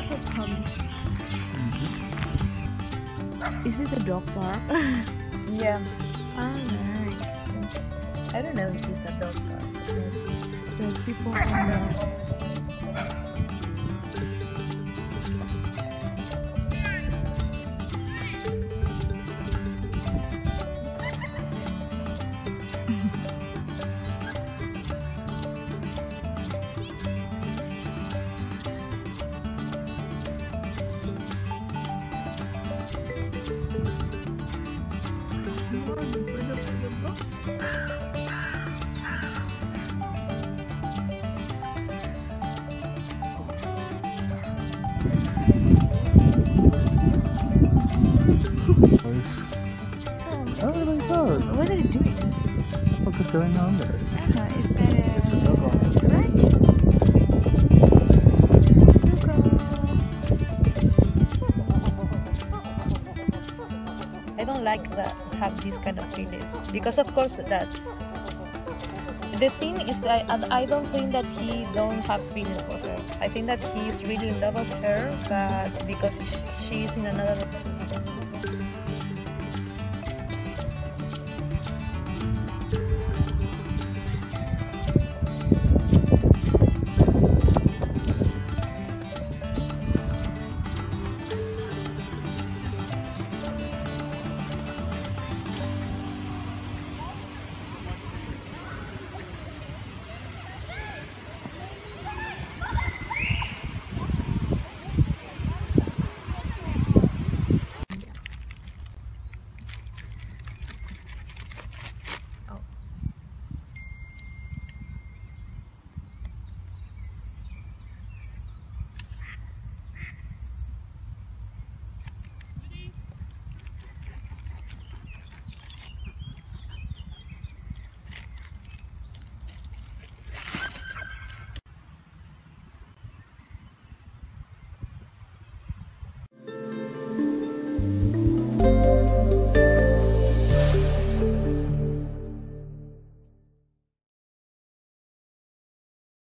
so pumped. Is this a dog park? Yeah. Oh, nice. I don't know if it's a dog park. The people from there. Oh my god! What are they doing? What is going on there? Is that It's a dog on. I don't like that have this kind of feelings because of course that the thing is that I don't think that he don't have feelings for her. I think that he is really in love with her, but because she is in another